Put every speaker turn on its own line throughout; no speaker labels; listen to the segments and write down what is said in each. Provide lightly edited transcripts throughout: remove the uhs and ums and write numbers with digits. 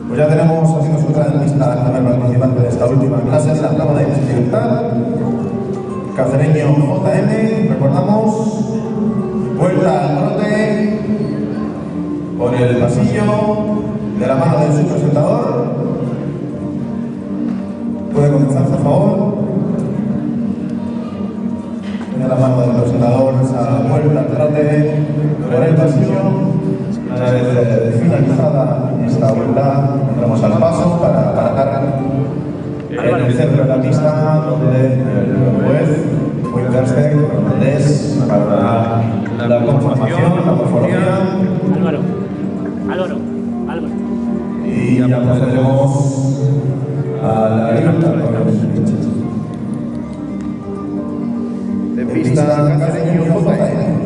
Pues ya tenemos haciendo su entrada en pista al primer participante de esta última clase de la prueba de dificultad, cacereño JM. Recordamos, vuelta al trote por el pasillo de la mano de su presentador. Puede comenzar, por favor. De la mano del presentador, esa vuelta al trote por el pasillo. Una vez finalizada esta vuelta, entramos al paso para cargar en el centro de la pista, donde el juez Winterstein es para la conformación, la morfología.
Álvaro.
Y ya procedemos a la libertad de pista cacereño JM.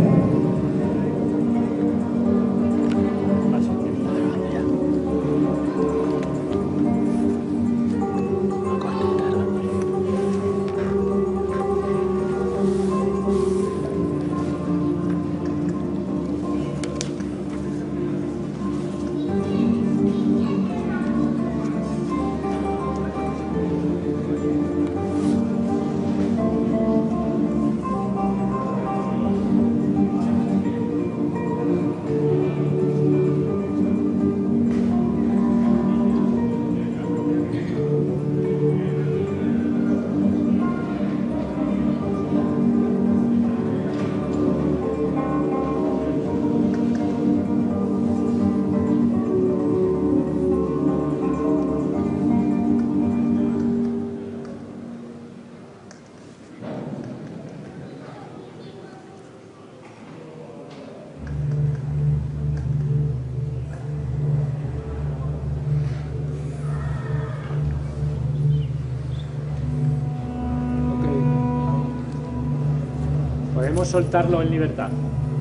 Podemos soltarlo en libertad.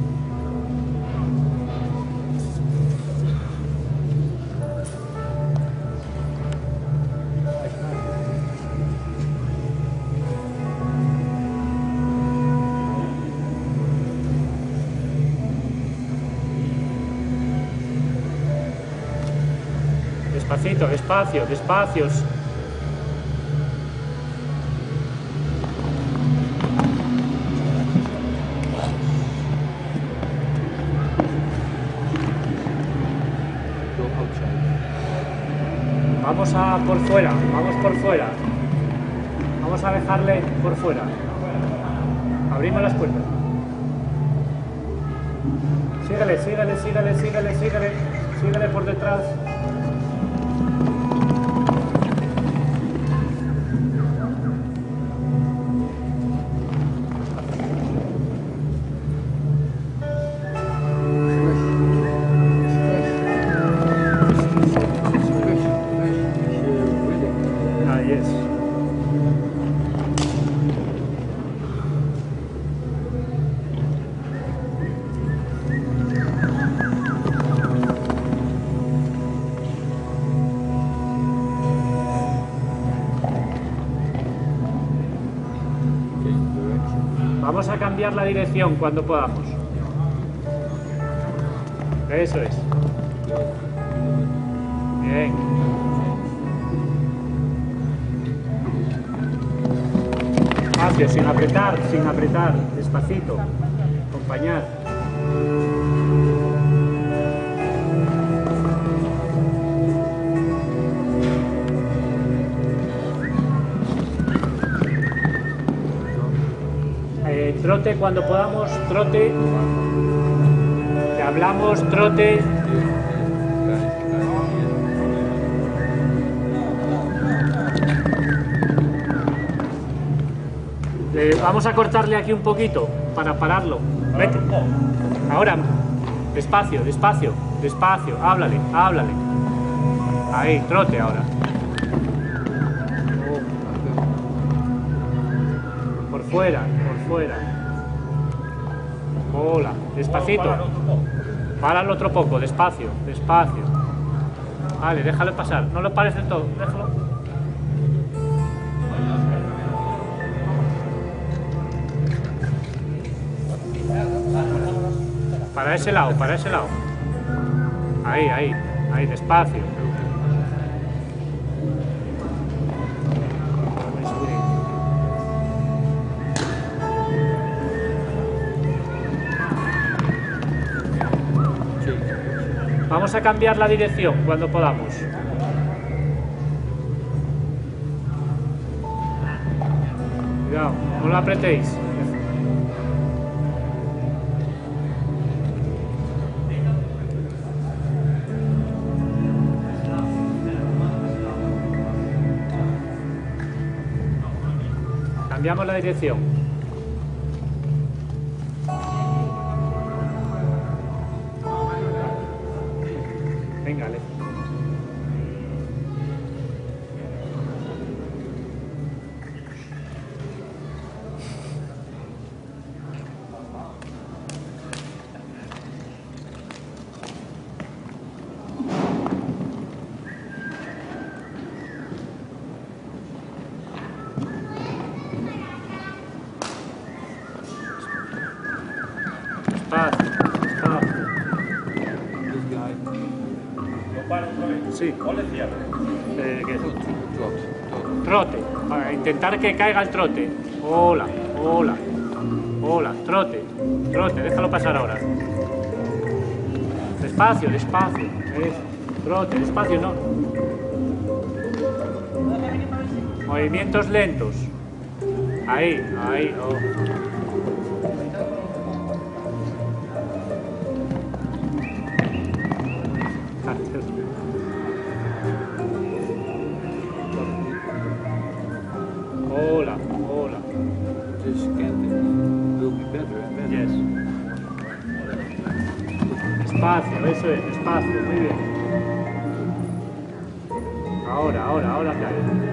Despacito, despacios. Vamos por fuera. Vamos a dejarle por fuera. Abrimos las puertas. Síguele por detrás. Vamos a cambiar la dirección cuando podamos. Eso es. Bien. Despacio, sin apretar, despacito. Acompañar. Trote cuando podamos, trote. Te hablamos, trote. Vamos a cortarle aquí un poquito para pararlo. Vete. Ahora, despacio, háblale. Ahí, trote ahora. Por fuera. Hola, despacito. Páralo otro poco, despacio. Vale, déjalo pasar. No lo pares del todo, déjalo. Para ese lado. Ahí, despacio. Vamos a cambiar la dirección cuando podamos. Cuidado, no lo apretéis. Cambiamos la dirección. Venga, Ale. Sí. Trote. Para intentar que caiga el trote. Hola, hola. Hola, trote. Trote, déjalo pasar ahora. Despacio, despacio. Trote, despacio, no. Movimientos lentos. Ahí, ahí. Oh. Hola, hola.
This canting will be better and better.
Yes. Despacio, eso es, despacio, muy bien. Ahora cae.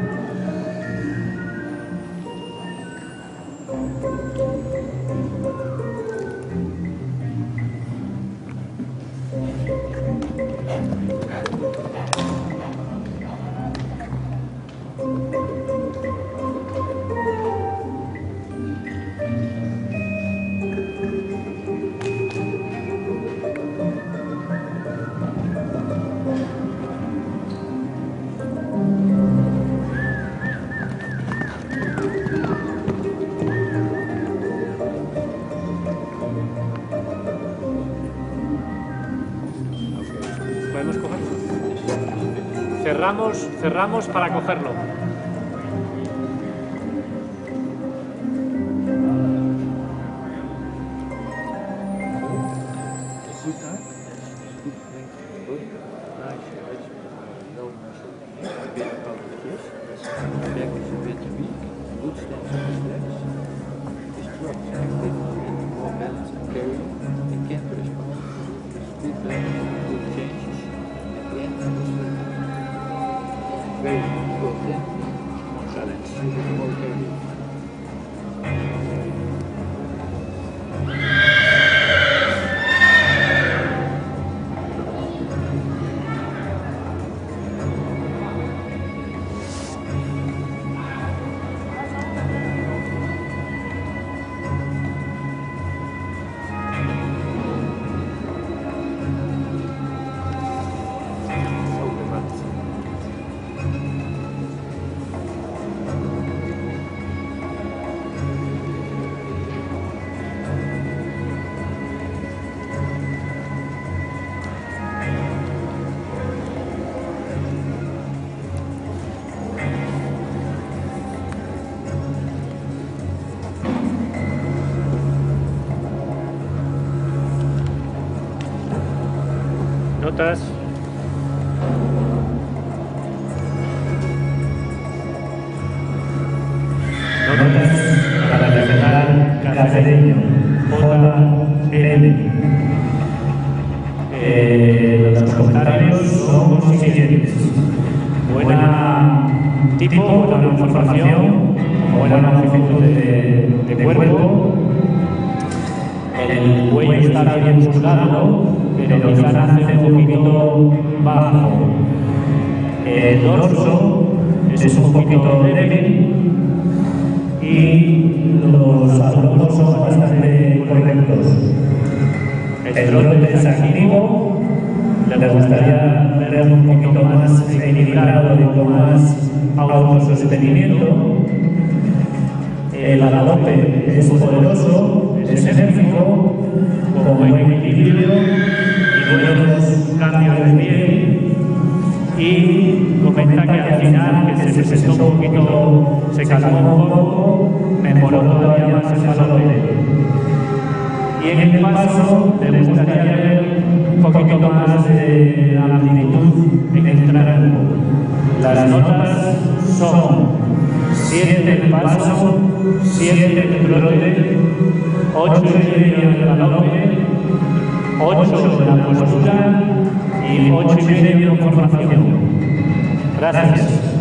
¿Podemos cogerlo? Cerramos para cogerlo. Notas.
Notas para el regional cacereño JN. Los comentarios son los siguientes. Buena buena información, buena longitud de cuerpo. El cuello está bien musculado, pero quizás nace un poquito bajo. El dorso es un poquito débil y los abdominales son bastante correctos. El trote es activo, le gustaría ver un poquito más equilibrado y con más autosostenimiento. El galope es poderoso, es enérgico, con buen equilibrio y buenos cambios y comenta que al final que se presentó un poquito, se calmó un poco, mejoró todavía más el valor de él. Y en el paso te gustaría ver un poquito más de amplitud en el tranco. Las notas son 7 el paso, 7 el trote, 8 y medio el galope, 8 la postura y 8 y medio formación. Gracias.